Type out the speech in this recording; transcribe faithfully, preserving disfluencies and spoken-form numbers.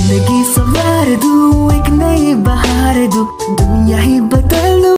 जिंदगी संवार दूं, एक नई बहार दूं, दुनिया ही बदल दूं।